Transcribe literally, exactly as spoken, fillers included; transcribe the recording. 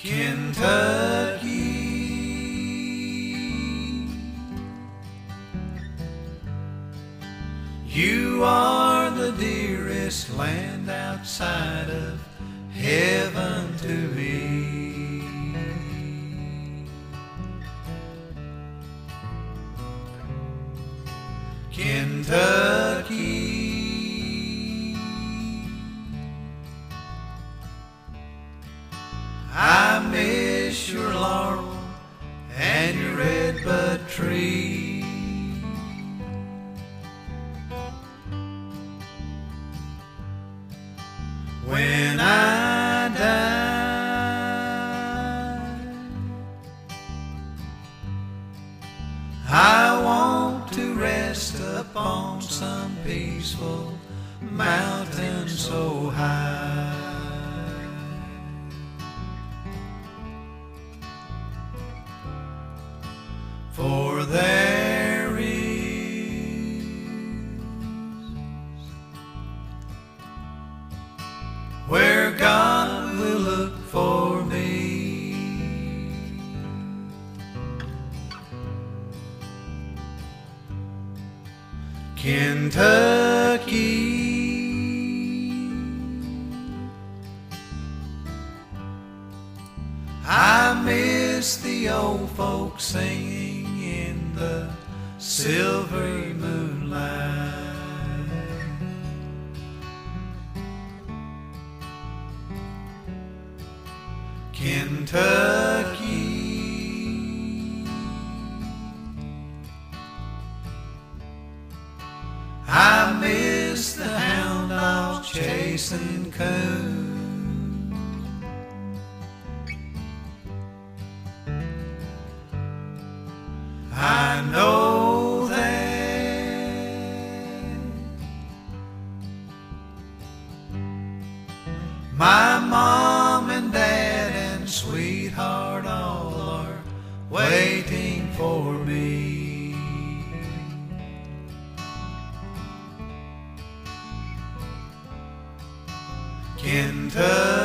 Kentucky, you are the dearest land outside of heaven to me. Kentucky, I miss your laurel and your redbud tree. When I die, I want to rest upon some peaceful mountain so high. For there is where God will look for me. Kentucky, I miss the old folks singing in the silvery moonlight. Kentucky, I miss the hound dogs chasing coon. I know that my mom and dad and sweetheart all are waiting for me. Kentucky,